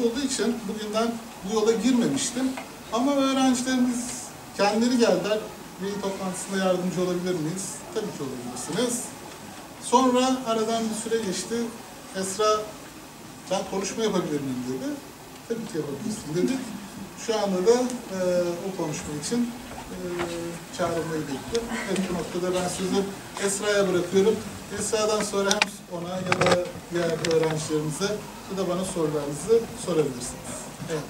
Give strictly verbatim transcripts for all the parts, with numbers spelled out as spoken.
olduğu için bugünden bu yola girmemiştim. Ama öğrencilerimiz kendileri geldiler. Veli toplantısında yardımcı olabilir miyiz? Tabii ki olabilirsiniz. Sonra aradan bir süre geçti. Esra, ben konuşma yapabilir miyim dedi. Tabii ki yapabilirsin dedik. Şu anda da e, o konuşma için e, çağrılmayı bekliyorum. Evet, bu noktada ben sözü Esra'ya bırakıyorum. Esra'dan sonra hem ona ya da diğer öğrencilerimize ya da bana sorularınızı sorabilirsiniz. Evet.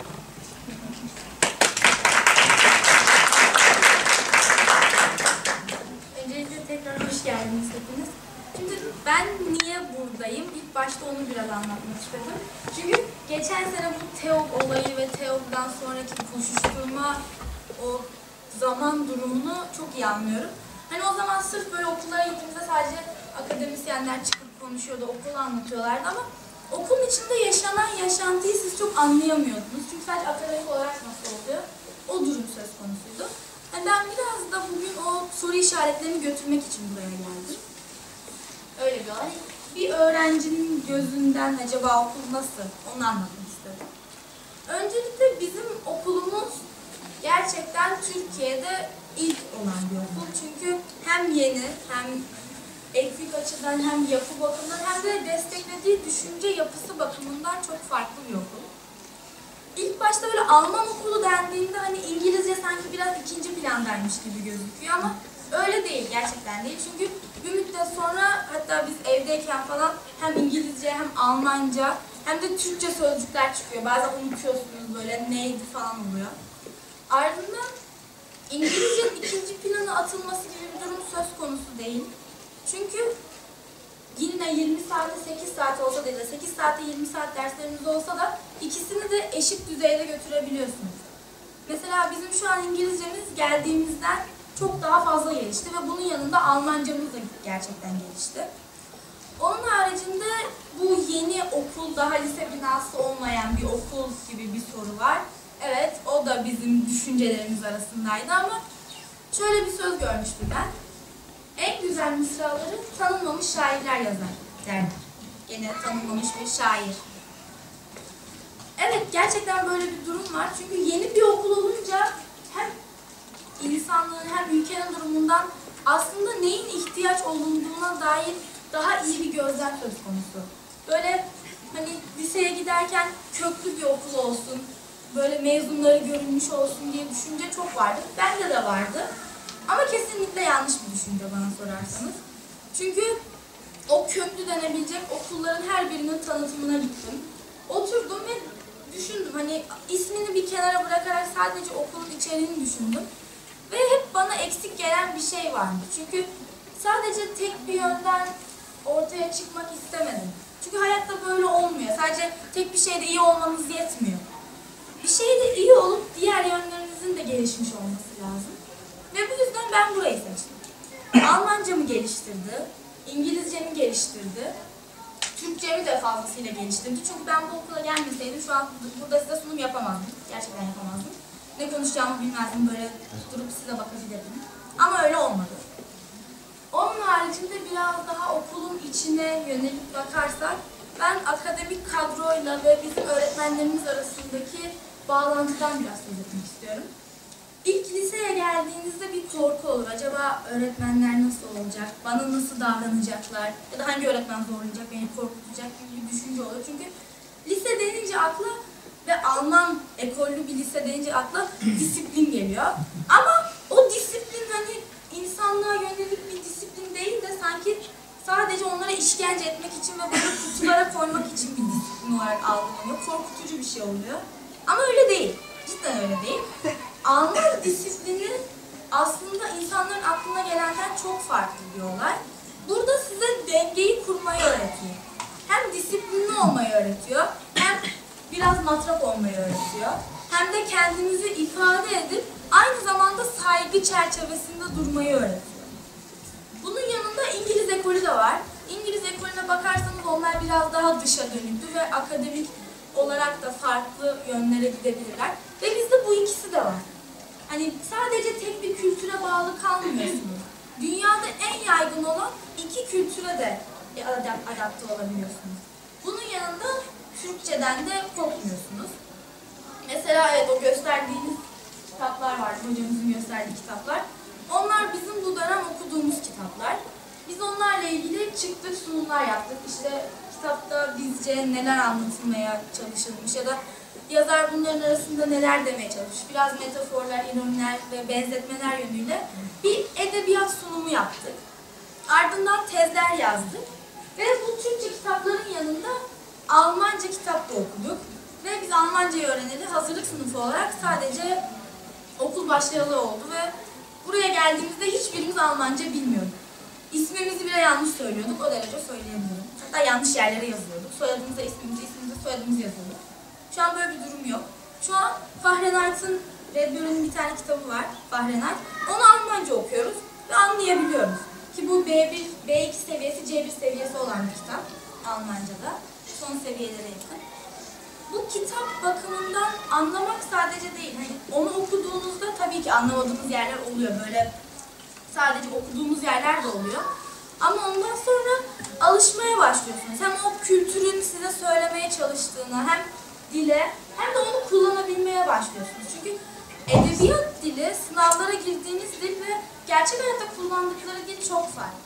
Öncelikle tekrar hoş geldiniz hepiniz. Şimdi ben niye buradayım? İlk başta onu biraz anlatmak istedim. Çünkü geçen sene bu TEOG olayı ve TEOG'dan sonraki koşuşturma, o zaman durumunu çok iyi anlıyorum. Hani o zaman sırf böyle okullara gittiğimizde sadece akademisyenler çıkıp konuşuyordu, okulu anlatıyorlardı ama okulun içinde yaşanan yaşantıyı siz çok anlayamıyordunuz. Çünkü sadece akademik olarak nasıl oluyor, o durum söz konusuydu. Yani ben biraz da bugün o soru işaretlerini götürmek için buraya geldim. Öyle bir olay. Bir öğrencinin gözünden acaba okul nasıl? Onu anlatmak istedim. Öncelikle bizim okulumuz gerçekten Türkiye'de ilk olan bir okul. Çünkü hem yeni, hem eksik açıdan, hem yapı bakımından, hem de desteklediği düşünce yapısı bakımından çok farklı bir okul. İlk başta böyle Alman okulu dendiğinde hani İngilizce sanki biraz ikinci plandaymış gibi gözüküyor ama öyle değil, gerçekten değil. Çünkü bir müddet sonra hatta biz evdeyken falan hem İngilizce hem Almanca hem de Türkçe sözcükler çıkıyor. Bazen unutuyorsunuz, böyle neydi falan oluyor. Ardından İngilizcenin ikinci plana atılması gibi bir durum söz konusu değil. Çünkü yine yirmi saate sekiz saat olsa değil de sekiz saate yirmi saat derslerimiz olsa da ikisini de eşit düzeyde götürebiliyorsunuz. Mesela bizim şu an İngilizcemiz geldiğimizden çok daha fazla gelişti ve bunun yanında Almancamız da gerçekten gelişti. Onun haricinde bu yeni okul, daha lise binası olmayan bir okul gibi bir soru var. Evet, o da bizim düşüncelerimiz arasındaydı ama şöyle bir söz görmüştüm ben. En güzel mısraları tanınmamış şairler yazar derler. Gene tanınmamış bir şair. Evet, gerçekten böyle bir durum var. Çünkü yeni bir okul olunca hem insanlığın hem ülkenin durumundan aslında neyin ihtiyaç olunduğuna dair daha iyi bir gözlem söz konusu. Böyle hani liseye giderken köklü bir okul olsun, böyle mezunları görünmüş olsun diye düşünce çok vardı. Bende de vardı. Ama kesinlikle yanlış bir düşünce bana sorarsanız. Çünkü o köklü denebilecek okulların her birinin tanıtımına gittim. Oturdum ve düşündüm. Hani ismini bir kenara bırakarak sadece okulun içeriğini düşündüm. Ve hep bana eksik gelen bir şey vardı. Çünkü sadece tek bir yönden ortaya çıkmak istemedim. Çünkü hayatta böyle olmuyor. Sadece tek bir şeyde iyi olmanız yetmiyor. Bir şeyde iyi olup diğer yönlerinizin de gelişmiş olması lazım. Ve bu yüzden ben burayı seçtim. Almancamı geliştirdi, İngilizcemi geliştirdi, Türkçemi de fazlasıyla geliştirdi. Çünkü ben bu okula gelmeseydim şu an burada size sunum yapamazdım. Gerçekten yapamazdım. Ne konuşacağımı bilmezdim, böyle durup size bakabilirdim. Ama öyle olmadı. Onun haricinde biraz daha okulun içine yönelik bakarsak, ben akademik kadroyla ve bizim öğretmenlerimiz arasındaki bağlantıdan biraz söz etmek istiyorum. İlk liseye geldiğinizde bir korku olur. Acaba öğretmenler nasıl olacak, bana nasıl davranacaklar ya da hangi öğretmen zorlayacak, beni korkutacak gibi bir düşünce olur. Çünkü lise denince akla ve Alman ekollü bir lise denince akla disiplin geliyor. Ama o disiplin hani insanlığa yönelik bir disiplin değil de sanki sadece onlara işkence etmek için ve böyle kutulara koymak için bir disiplin olarak algılanıyor. Korkutucu bir şey oluyor. Ama öyle değil. Cidden öyle değil. Alman disiplini aslında insanların aklına gelenden çok farklı bir olay. Burada size dengeyi kurmayı öğretiyor. Hem disiplinli olmayı öğretiyor, hem biraz matrap olmayı öğretiyor. Hem de kendinizi ifade edip aynı zamanda saygı çerçevesinde durmayı öğretiyor. Bunun yanında İngiliz ekolü de var. İngiliz ekolüne bakarsanız onlar biraz daha dışa dönüktü ve akademik olarak da farklı yönlere gidebilirler. Ve bizde bu ikisi de var. Hani sadece tek bir kültüre bağlı kalmıyorsunuz. Dünyada en yaygın olan iki kültüre de adapte olabiliyorsunuz. Bunun yanında Türkçeden de kopmuyorsunuz. Mesela evet o gösterdiğiniz kitaplar vardı, hocamızın gösterdiği kitaplar. Onlar bizim bu dönem okuduğumuz kitaplar. Biz onlarla ilgili çıktık sunumlar yaptık. İşte kitapta bizce neler anlatılmaya çalışılmış ya da yazar bunların arasında neler demeye çalışmış. Biraz metaforlar, ironiler ve benzetmeler yönüyle bir edebiyat sunumu yaptık. Ardından tezler yazdık. Ve bu Türkçe kitapların yanında Almanca kitap da okuduk. Ve biz Almancayı öğreneli hazırlık sınıfı olarak sadece okul başlayalı oldu ve buraya geldiğimizde hiçbirimiz Almanca bilmiyorduk. İsmimizi bile yanlış söylüyorduk, o derece söyleyebilirim. Hatta yanlış yerlere yazıyorduk. Soyadımıza ismimizi, ismimize soyadımızı yazıyorduk. Şu an böyle bir durum yok. Şu an Fahrenheit'in Red Bull'un bir tane kitabı var, Fahrenheit. Onu Almanca okuyoruz ve anlayabiliyoruz. Ki bu B bir, B iki seviyesi, C bir seviyesi olan bir kitap Almanca'da. Son seviyelere yakın. Bu kitap bakımından anlamak sadece değil. Hani onu okuduğunuzda tabii ki anlamadığımız yerler oluyor. Böyle sadece okuduğumuz yerler de oluyor. Ama ondan sonra alışmaya başlıyorsunuz. Hem o kültürün size söylemeye çalıştığını, hem dile, hem de onu kullanabilmeye başlıyorsunuz. Çünkü edebiyat dili, sınavlara girdiğiniz dil ve gerçek hayatta kullandıkları dil çok farklı.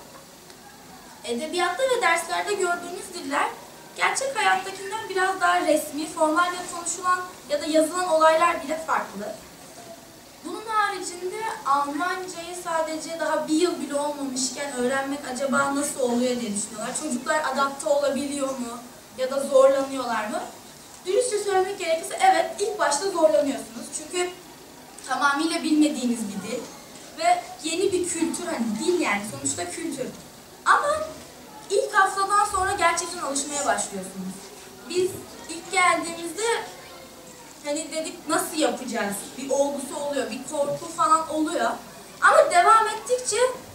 Edebiyatta ve derslerde gördüğünüz diller gerçek hayattakinden biraz daha resmi, formalde konuşulan ya da yazılan olaylar bile farklı. Bunun haricinde Almancayı sadece daha bir yıl bile olmamışken öğrenmek acaba nasıl oluyor diye düşünüyorlar. Çocuklar adapte olabiliyor mu ya da zorlanıyorlar mı? Dürüstçe söylemek gerekirse evet, ilk başta zorlanıyorsunuz. Çünkü tamamıyla bilmediğiniz bir dil ve yeni bir kültür, hani dil yani sonuçta kültür. Ama ilk haftadan sonra gerçekten alışmaya başlıyorsunuz. Biz ilk geldiğimizde hani dedik nasıl yapacağız? Bir olgusu oluyor, bir korku falan oluyor. Ama devam ettikçe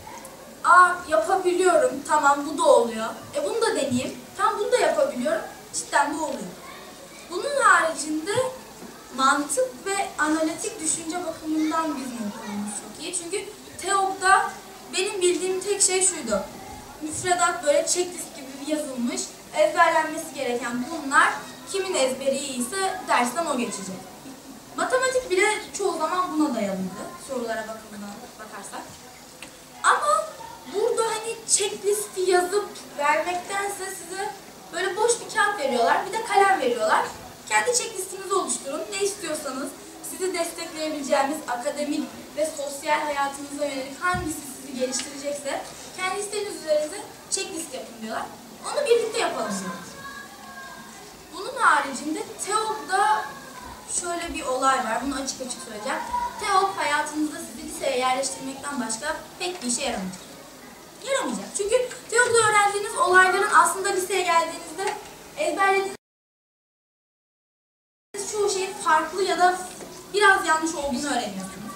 aa yapabiliyorum, tamam bu da oluyor. E bunu da deneyeyim, tamam bunu da yapabiliyorum, cidden bu oluyor. Bunun haricinde mantık ve analitik düşünce bakımından bizim okulumuz çok iyi. Çünkü TEOG'da benim bildiğim tek şey şuydu. Müfredat böyle checklist gibi yazılmış, ezberlenmesi gereken bunlar, kimin ezberi iyiyse dersten o geçecek. Matematik bile çoğu zaman buna dayalıydı, sorulara bakımından bakarsak. Ama burada hani checklisti yazıp vermektense size böyle boş bir kağıt veriyorlar, bir de kalem veriyorlar. Kendi checklistinizi oluşturun, ne istiyorsanız, sizi destekleyebileceğiniz akademik ve sosyal hayatınıza yönelik hangisi sizi geliştirecekse kendi isteğiniz üzerinde checklist yapın diyorlar. Onu birlikte yapalım diyorlar. Bunun haricinde TEOG'da şöyle bir olay var, bunu açık açık söyleyeceğim. TEOG hayatınızda sizi liseye yerleştirmekten başka pek bir işe yaramayacak. Yaramayacak. Çünkü TEOG'da öğrendiğiniz olayların aslında liseye geldiğinizde ezberlediğiniz çoğu şeyin farklı ya da biraz yanlış olduğunu öğreniyorsunuz.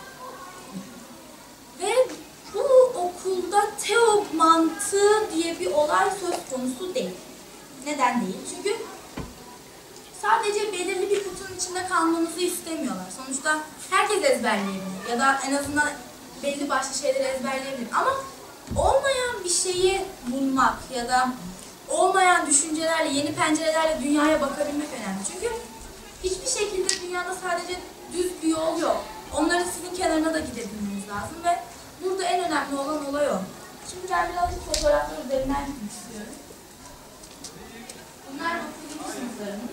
Ve bu okulda TEOG mantığı diye bir olay söz konusu değil. Neden değil? Çünkü sadece belirli bir kutunun içinde kalmanızı istemiyorlar. Sonuçta herkes ezberleyebilir ya da en azından belli başlı şeyleri ezberleyebilir. Ama olmayan bir şeyi bulmak ya da olmayan düşüncelerle, yeni pencerelerle dünyaya bakabilmek önemli. Çünkü hiçbir şekilde dünyada sadece düz bir yol yok. Onların sizin kenarına da gidebilmeniz lazım ve burada en önemli olan olay o. Şimdi ben birazcık fotoğraflar üzerinden gitmek istiyorum. Bunlar dokuzuncu sınıflarımız.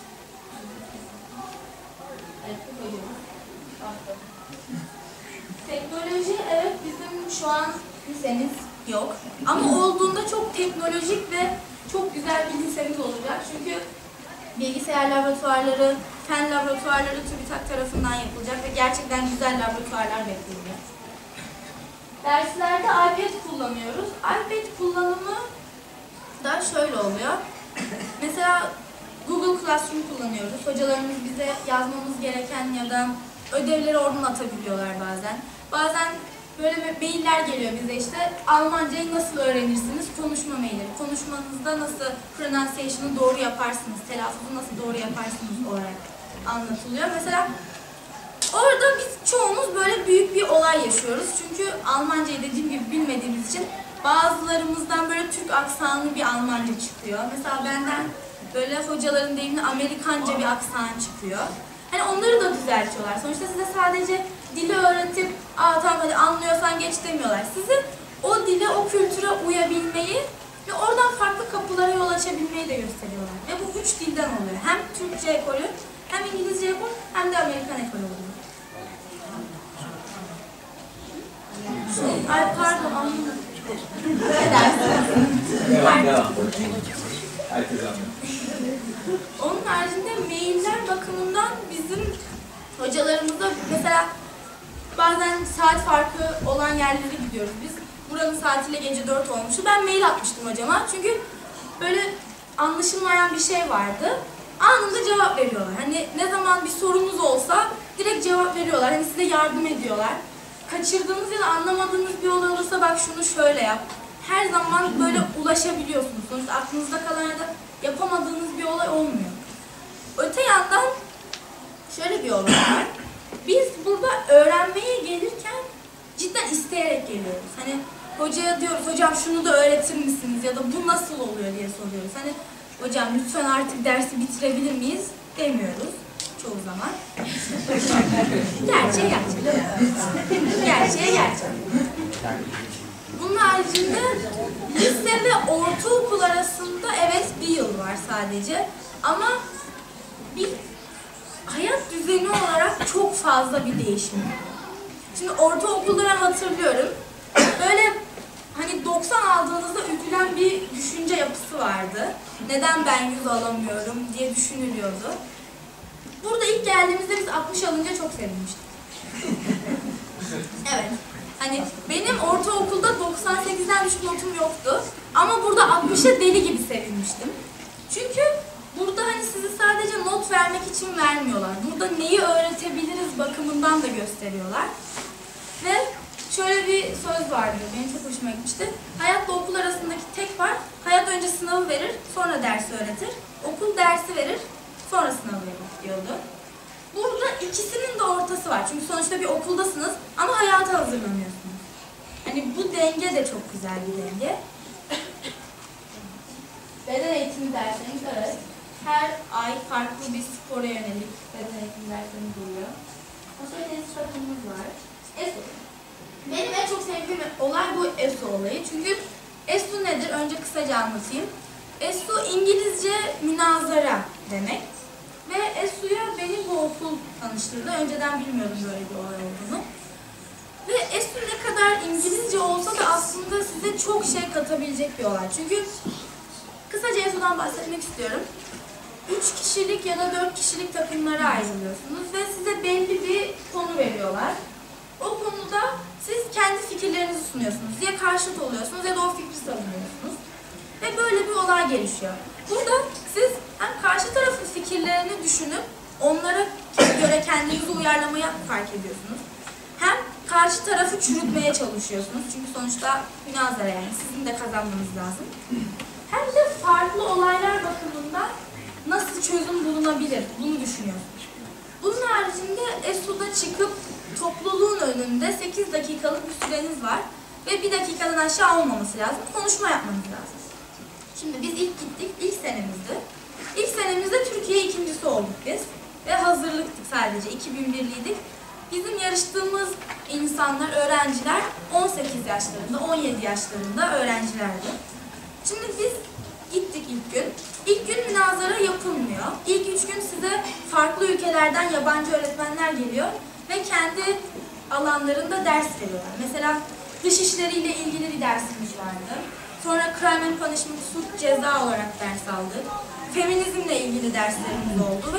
Evet, bu hocamız. Teknoloji, evet bizim şu an lisemiz yok. Ama olduğunda çok teknolojik ve çok güzel bir lisemiz olacak. Çünkü bilgisayar laboratuvarları, fen laboratuvarları TÜBİTAK tarafından yapılacak ve gerçekten güzel laboratuvarlar bekleniyor. Derslerde iPad kullanıyoruz. iPad kullanımı da şöyle oluyor. Mesela Google Classroom kullanıyoruz. Hocalarımız bize yazmamız gereken ya da ödevleri oradan atabiliyorlar bazen. Bazen böyle mailler geliyor bize işte Almancayı nasıl öğrenirsiniz? Konuşma mailleri. Konuşmanızda nasıl pronunciation'ı doğru yaparsınız? Telaffuzu nasıl doğru yaparsınız olarak anlatılıyor. Mesela orada biz çoğumuz böyle büyük bir olay yaşıyoruz. Çünkü Almancayı dediğim gibi bilmediğimiz için bazılarımızdan böyle Türk aksanlı bir Almanca çıkıyor. Mesela benden böyle hocaların deyimli Amerikanca bir aksan çıkıyor. Hani onları da düzeltiyorlar. Sonuçta size sadece dili öğretip, aa tamam hadi anlıyorsan geç demiyorlar. Sizi o dile, o kültüre uyabilmeyi ve oradan farklı kapılara yol açabilmeyi de gösteriyorlar. Ve bu üç dilden oluyor. Hem Türkçe ekolü, hem İngilizce ekol, hem de Amerikan ekolü oluyor. Ay pardon, anlamadım. Ne dersin? Pardon. Onun haricinde mailler bakımından bizim hocalarımızda mesela bazen saat farkı olan yerlere gidiyoruz biz. Buranın saatiyle gece dört olmuştu. Ben mail atmıştım hocama çünkü böyle anlaşılmayan bir şey vardı. Anında cevap veriyorlar. Hani ne zaman bir sorunuz olsa direkt cevap veriyorlar. Hani size yardım ediyorlar. Kaçırdığınız ya da anlamadığınız bir olay olursa bak şunu şöyle yap. Her zaman böyle ulaşabiliyorsunuz. Sonuçta aklınızda kalan ya da yapamadığınız bir olay olmuyor. Öte yandan şöyle bir olay var. Biz burada öğrenmeye gelirken cidden isteyerek geliyoruz. Hani hocaya diyoruz, hocam şunu da öğretir misiniz ya da bu nasıl oluyor diye soruyoruz. Hani hocam lütfen artık dersi bitirebilir miyiz demiyoruz çoğu zaman. Gerçeğe gerçek. Gerçeğe gerçek. Bunun haricinde lise ve ortaokul arasında evet bir yıl var sadece. Ama bir hayat düzeni olarak çok fazla bir değişim var. Şimdi ortaokulda ben hatırlıyorum. Böyle hani doksan aldığınızda üzülen bir düşünce yapısı vardı. Neden ben yüz alamıyorum diye düşünülüyordu. Burada ilk geldiğimizde biz altmış alınca çok sevinmiştik. Evet. Hani benim ortaokulda doksan sekizden düşük notum yoktu. Ama burada altmışa deli gibi sevinmiştim. Çünkü burada hani sizi sadece not vermek için vermiyorlar. Burada neyi öğretebiliriz bakımından da gösteriyorlar. Ve şöyle bir söz vardı, benim çok hoşuma gitmişti. Hayatla okul arasındaki tek fark, hayat önce sınavı verir, sonra dersi öğretir. Okul dersi verir, sonra sınavı verir diyordu. Burada ikisinin de ortası var. Çünkü sonuçta bir okuldasınız ama hayata hazırlanıyorsunuz. Hani bu denge de çok güzel bir denge. Beden eğitimi derseniz evet. Her ay farklı bir spora yönelik beden eğitimi derslerimiz oluyor. Sonra tenis takımımız var. ESO. Benim en çok sevdiğim olay bu ESO olayı. Çünkü ESO nedir? Önce kısaca anlatayım. ESO İngilizce münazara demek. Ve ESO'ya beni bu okul tanıştırdı. Önceden bilmiyordum böyle bir olay olduğunu. Ve ESO ne kadar İngilizce olsa da aslında size çok şey katabilecek bir olay. Çünkü kısaca ESO'dan bahsetmek istiyorum. Üç kişilik ya da dört kişilik takımlara ayrılıyorsunuz ve size belli bir konu veriyorlar. O konuda siz kendi fikirlerinizi sunuyorsunuz. Ya karşıt oluyorsunuz ya da o fikri savunuyorsunuz. Ve böyle bir olay gelişiyor. Burada siz hem karşı tarafın fikirlerini düşünüp onlara göre kendinizi uyarlamaya fark ediyorsunuz. Hem karşı tarafı çürütmeye çalışıyorsunuz. Çünkü sonuçta münazara yani sizin de kazanmanız lazım. Hem de farklı olaylar bakımından nasıl çözüm bulunabilir bunu düşünüyorsunuz. Bunun haricinde ESO'da çıkıp topluluğun önünde sekiz dakikalık bir süreniz var. Ve bir dakikadan aşağı olmaması lazım. Konuşma yapmanız lazım. Şimdi biz ilk gittik, ilk senemizdi. İlk senemizde Türkiye ikincisi olduk biz. Ve hazırlıktık sadece, iki bin birliydik. Bizim yarıştığımız insanlar, öğrenciler on sekiz yaşlarında, on yedi yaşlarında öğrencilerdi. Şimdi biz gittik ilk gün. İlk gün münazara yapılmıyor. İlk üç gün size farklı ülkelerden yabancı öğretmenler geliyor ve kendi alanlarında ders veriyorlar. Mesela dış işleriyle ilgili bir dersimiz vardı. Sonra Crime and Punishment, suç ceza olarak ders aldık. Feminizmle ilgili derslerimiz oldu ve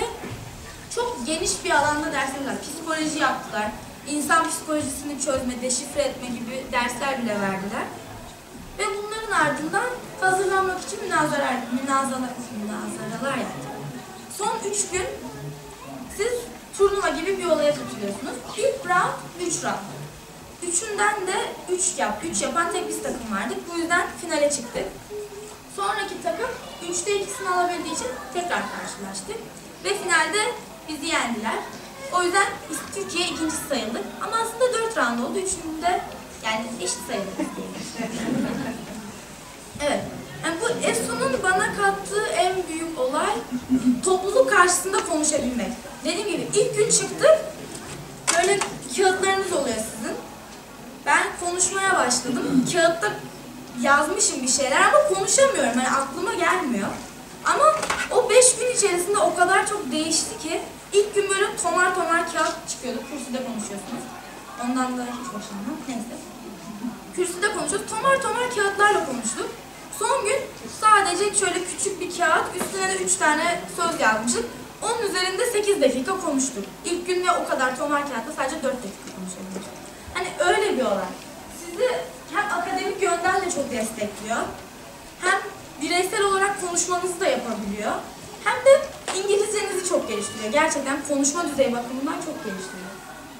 çok geniş bir alanda derslerimiz var. Psikoloji yaptılar. İnsan psikolojisini çözme, deşifre etme gibi dersler bile verdiler. Ve bunların ardından hazırlanmak için münazara, münazara, münazaralar yaptık. Son üç gün siz turnuva gibi bir olaya tutuluyorsunuz. İlk round, üç round. Üçünden de üç yap, üç yapan tek biz takım vardık. Bu yüzden finale çıktık. Sonraki takım üçte ikisini alabildiği için tekrar karşılaştık. Ve finalde bizi yendiler. O yüzden biz Türkiye ikincisi sayıldık. Ama aslında dört round oldu. Üçünde yani eşit sayıldık diyelim. Evet. Yani bu ESO'nun bana kattığı en büyük olay topluluk karşısında konuşabilmek. Dediğim gibi ilk gün çıktık, böyle kağıtlarınız oluyor sizin. Ben konuşmaya başladım. Kağıtta yazmışım bir şeyler ama konuşamıyorum. Yani aklıma gelmiyor. Ama o beş gün içerisinde o kadar çok değişti ki ilk gün böyle tomar tomar kağıt çıkıyordu. Kürsüde konuşuyorsunuz. Ondan da hiç hoşlanmam. Neyse. Kürsüde konuşuyoruz. Tomar tomar kağıtlarla konuştuk. Son gün sadece şöyle küçük bir kağıt, üstüne de üç tane söz yazmıştık. Onun üzerinde sekiz dakika konuştuk. İlk gün ve o kadar tomar kağıtta sadece dört dakika konuşabildik. Hani öyle bir olay. Sizi hem akademik yönden de çok destekliyor, hem bireysel olarak konuşmanızı da yapabiliyor, hem de İngilizcenizi çok geliştiriyor. Gerçekten konuşma düzeyi bakımından çok geliştiriyor.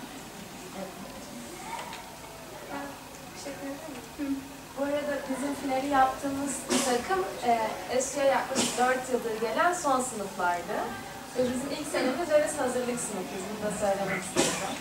Bu arada bizim finali yaptığımız takım e, S C'ye yaklaşık dört yıldır gelen son sınıflardı. Ve bizim ilk senemiz ve biz hazırlık sınıfıyız. Bunu da söylemek istiyorum.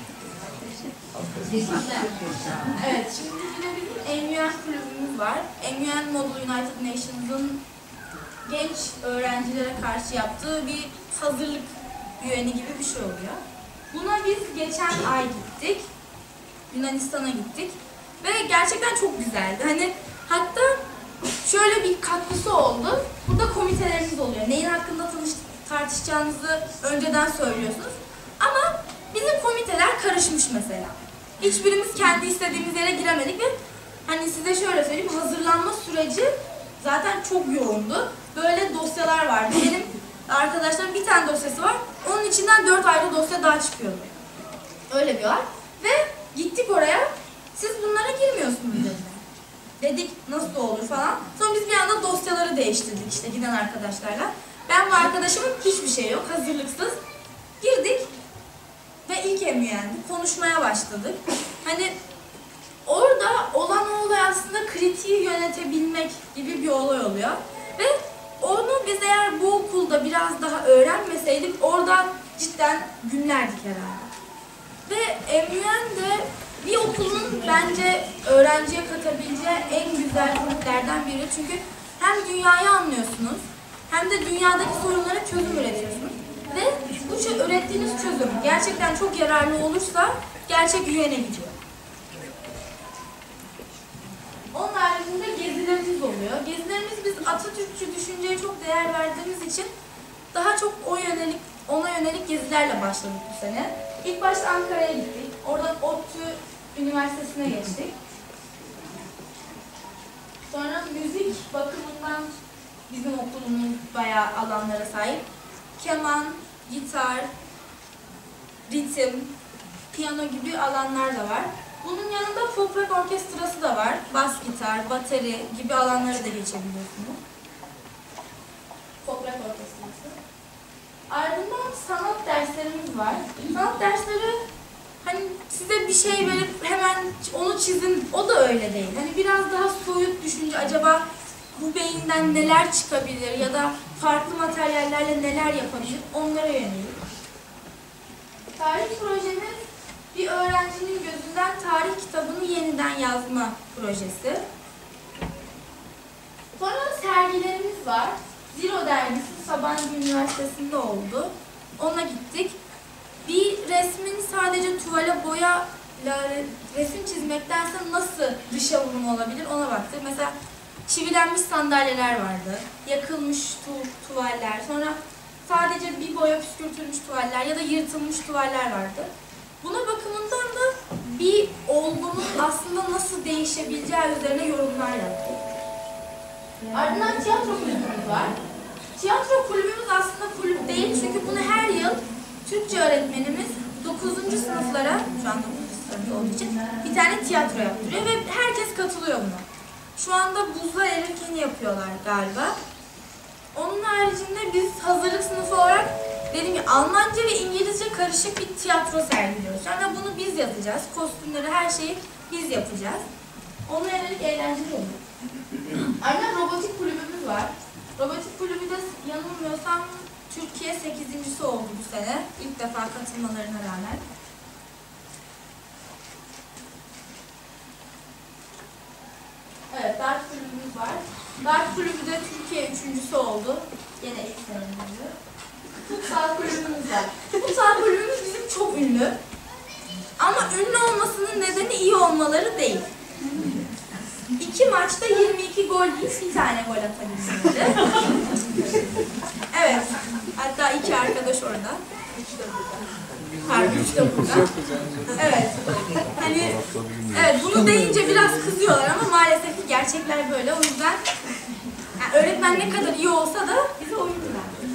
Evet, şimdi yine bir M U N kulübümüz var. M U N Model United Nations'ın genç öğrencilere karşı yaptığı bir hazırlık üyeni gibi bir şey oluyor. Buna biz geçen ay gittik. Yunanistan'a gittik. Ve gerçekten çok güzeldi. Hani hatta şöyle bir katkısı oldu. Burada komiteleriniz oluyor. Neyin hakkında tanış, tartışacağınızı önceden söylüyorsunuz. Ama bizim komiteler karışmış mesela. Hiçbirimiz kendi istediğimiz yere giremedik ve hani size şöyle söyleyeyim, hazırlanma süreci zaten çok yoğundu. Böyle dosyalar vardı. Benim arkadaşlarım bir tane dosyası var. Onun içinden dört ayrı dosya daha çıkıyordu. Öyle bir olay. Ve gittik oraya. Siz bunlara girmiyorsunuz dediler. Dedik nasıl olur falan. Sonra biz bir anda dosyaları değiştirdik işte giden arkadaşlarla. Ben ve arkadaşımın hiçbir şey yok, hazırlıksız. Girdik ve ilk M U N'di. Konuşmaya başladık. Hani orada olan olay aslında kritiği yönetebilmek gibi bir olay oluyor. Ve onu biz eğer bu okulda biraz daha öğrenmeseydik orada cidden günlerdik herhalde. Ve M U N'de bir okulun bence öğrenciye katabileceği en güzel kulüplerden biri. Çünkü hem dünyayı anlıyorsunuz, hem de dünyadaki sorunlara çözüm üretiyorsunuz. Ve bu ürettiğiniz çözüm gerçekten çok yararlı olursa gerçek üyene gidiyor. Onun haricinde gezilerimiz oluyor. Gezilerimiz biz Atatürkçü düşünceye çok değer verdiğimiz için daha çok o yönelik, ona yönelik gezilerle başladık bu sene. İlk başta Ankara'ya gittik. Oradan ODTÜ Üniversitesi'ne geçtik. Sonra müzik bakımından bizim okulumuz bayağı alanlara sahip. Keman, gitar, ritim, piyano gibi alanlar da var. Bunun yanında folklor orkestrası da var. Bas gitar, bateri gibi alanları da geçebiliyorsunuz. Folklor orkestrası. Ardından sanat derslerimiz var. Sanat dersleri hani size bir şey verip hemen onu çizin, o da öyle değil. Hani biraz daha soyut düşünce, acaba bu beyinden neler çıkabilir ya da farklı materyallerle neler yapabilir, onlara yönelik. Tarih projemiz bir öğrencinin gözünden tarih kitabını yeniden yazma projesi. Sonra sergilerimiz var. Zero dergisi Sabancı Üniversitesi'nde oldu. Ona gittik. Bir resmin sadece tuvale boya resim çizmektense nasıl dışa vurum olabilir ona baktık. Mesela çivilenmiş sandalyeler vardı, yakılmış tu tuvaller, sonra sadece bir boya püskürtülmüş tuvaller ya da yırtılmış tuvaller vardı. Buna bakımından da bir olgunun aslında nasıl değişebileceği üzerine yorumlar yaptık. Ardından tiyatro kulübümüz var. Tiyatro kulübümüz aslında kulüp değil çünkü bunu her yıl Türkçe öğretmenimiz dokuzuncu sınıflara, şu an dokuzuncu sınıfta olduğu için bir tane tiyatro yaptırıyor ve herkes katılıyor buna. Şu anda buzlar erirken yapıyorlar galiba. Onun haricinde biz hazırlık sınıfı olarak dediğim gibi Almanca ve İngilizce karışık bir tiyatro sergiliyoruz. Yani bunu biz yapacağız. Kostümleri, her şeyi biz yapacağız. Ona yönelik eğlenceli oluyor. Ardından robotik kulübümüz var. Robotik kulübü de yanılmıyorsam Türkiye sekizincisi oldu bu sene. İlk defa katılmalarına rağmen. Evet, ders kulübümüz var. Dart kulübü de Türkiye üçüncüsü oldu. Yine ilk senemizde. Futsal kulübümüz var. Futsal kulübümüz bizim çok ünlü. Ama ünlü olmasının nedeni iyi olmaları değil. İki maçta yirmi iki gol değil, bir tane gol atabilmeleri. Evet. Hatta iki arkadaş orada. Pardon, üç de burada. Evet. Hani, evet, bunu deyince biraz kızıyorlar ama maalesef ki gerçekler böyle. O yüzden yani öğretmen ne kadar iyi olsa da bize oyuncu verdi.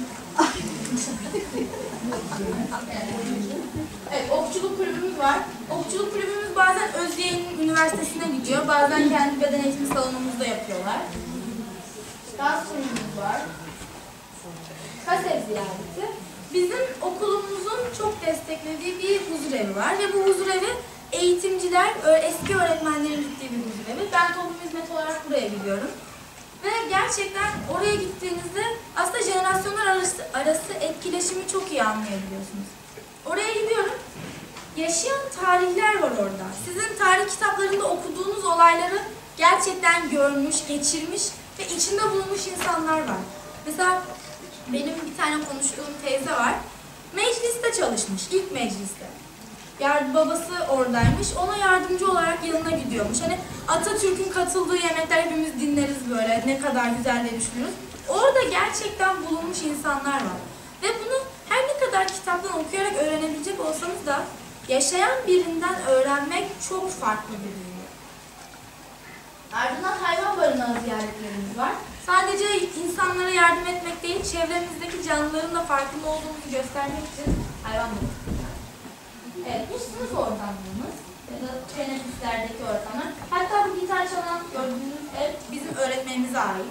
Evet, okçuluk kulübümüz var. Okçuluk kulübümüz bazen Özyeğin Üniversitesi'ne gidiyor. Bazen kendi beden eğitimi salonumuzda yapıyorlar. Dans kulübümüz var. Kasev ziyareti. Bizim okulumuzun çok desteklediği bir huzur evi var ve bu huzur evi eğitimciler, eski öğretmenlerin gittiği bir huzur evi. Ben toplum hizmeti olarak buraya gidiyorum. Ve gerçekten oraya gittiğinizde aslında jenerasyonlar arası, arası etkileşimi çok iyi anlayabiliyorsunuz. Oraya gidiyorum, yaşayan tarihler var orada. Sizin tarih kitaplarında okuduğunuz olayları gerçekten görmüş, geçirmiş ve içinde bulunmuş insanlar var. Mesela benim bir tane konuştuğum teyze var. Mecliste çalışmış, ilk mecliste. Yani babası oradaymış, ona yardımcı olarak yanına gidiyormuş. Hani Atatürk'ün katıldığı yemekler hepimiz dinleriz böyle, ne kadar güzel diye düşünürüz. Orada gerçekten bulunmuş insanlar var. Ve bunu her ne kadar kitaptan okuyarak öğrenebilecek olsanız da yaşayan birinden öğrenmek çok farklı bir duygu. Ardından hayvan barınağı ziyaretlerimiz var. Sadece insanlara yardım etmek değil, çevremizdeki canlıların da farkında olduğumuzu göstermek için hayvan barınağı. Evet, bu sınıf ortamlarımız ya da teneffüslerdeki ortamlar. Hatta bu gitar çalan gördüğünüz ev bizim öğretmenimize ait.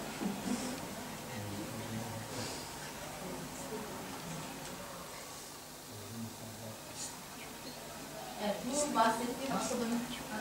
Evet, bu bahsettiğim akademik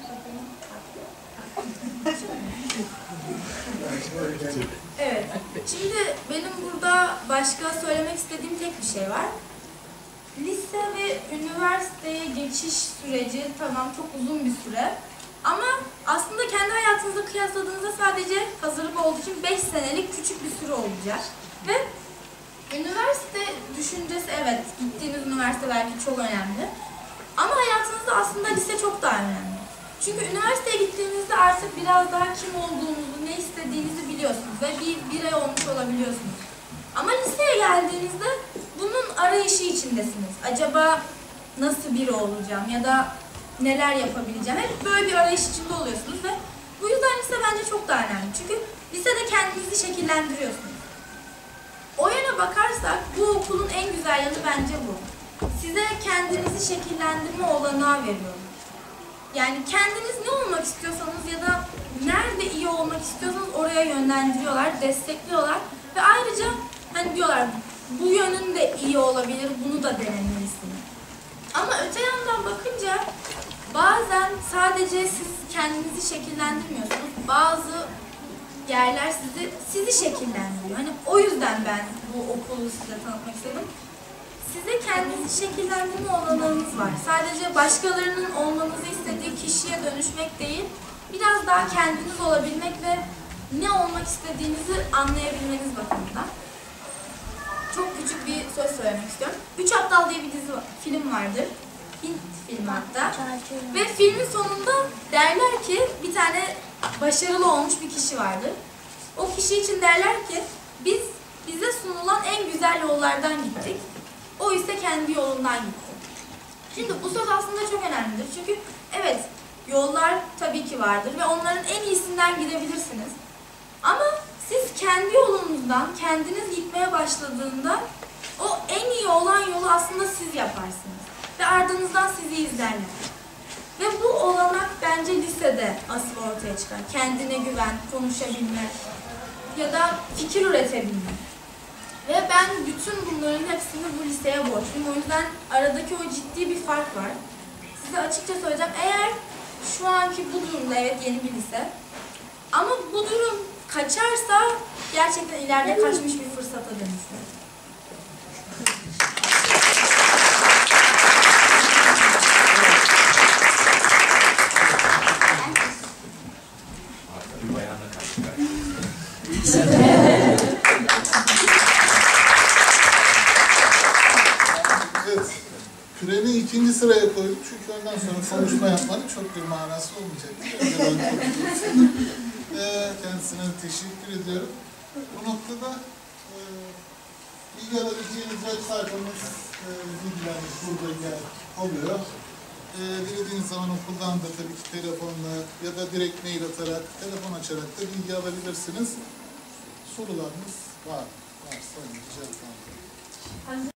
Evet, şimdi benim burada başka söylemek istediğim tek bir şey var. Lise ve üniversiteye geçiş süreci tamam çok uzun bir süre. Ama aslında kendi hayatınızla kıyasladığınızda sadece hazırlık olduğu için beş senelik küçük bir süre olacak. Ve üniversite düşüncesi, evet, gittiğiniz üniversite belki çok önemli. Ama hayatınızda aslında lise çok daha önemli. Çünkü üniversiteye gittiğinizde artık biraz daha kim olduğunuzu, ne istediğinizi biliyorsunuz ve bir birey olmuş olabiliyorsunuz. Ama liseye geldiğinizde bunun arayışı içindesiniz. Acaba nasıl biri olacağım ya da neler yapabileceğim? Hep böyle bir arayış içinde oluyorsunuz ve bu yüzden lise bence çok daha önemli. Çünkü lisede kendinizi şekillendiriyorsunuz. O yana bakarsak bu okulun en güzel yanı bence bu. Size kendinizi şekillendirme olanağı veriyor. Yani kendiniz ne olmak istiyorsanız ya da nerede iyi olmak istiyorsanız oraya yönlendiriyorlar, destekliyorlar ve ayrıca hani diyorlar bu yönün de iyi olabilir, bunu da denemelisin. Ama öte yandan bakınca bazen sadece siz kendinizi şekillendirmiyorsunuz. Bazı yerler sizi sizi şekillendiriyor. Hani o yüzden ben bu okulu size tanıtmak istedim. Size kendinizi şekillendirme olanağınız var. Sadece başkalarının olmanızı istediği kişiye dönüşmek değil, biraz daha kendiniz olabilmek ve ne olmak istediğinizi anlayabilmeniz bakımından. Çok küçük bir söz söylemek istiyorum. Üç Aptal diye bir dizi film vardır. Hint filmi hatta. Ve filmin sonunda derler ki bir tane başarılı olmuş bir kişi vardır. O kişi için derler ki biz bize sunulan en güzel yollardan gittik. O ise kendi yolundan gitti. Şimdi bu söz aslında çok önemlidir. Çünkü evet yollar tabii ki vardır ve onların en iyisinden gidebilirsiniz. Ama siz kendi yolunuzdan kendiniz gitmeye başladığında o en iyi olan yolu aslında siz yaparsınız. Ve ardınızdan sizi izlerler. Ve bu olanak bence lisede asıl ortaya çıkar. Kendine güven, konuşabilmek ya da fikir üretebilmek. Ve ben bütün bunların hepsini bu liseye borçluyum. O yüzden aradaki o ciddi bir fark var. Size açıkça söyleyeceğim. Eğer şu anki bu durumda evet yeni bir lise. Ama bu durum kaçarsa gerçekten ileride kaçmış bir fırsata dönüşür. Bir bayanla karşı karşıyayız. Evet. Küreni ikinci sıraya koyduk çünkü ondan sonra konuşma yapmanın çok bir manası olmayacak. ee, kendisine teşekkür ediyorum. Bu noktada e, bilgi alabileceğiniz web sayfamız e, bilgileriniz burada yer oluyor. E, dilediğiniz zaman okuldan da tabii ki telefonla ya da direkt mail atarak, telefon açarak da bilgi alabilirsiniz. Sorularınız var. Varsa rica ederim.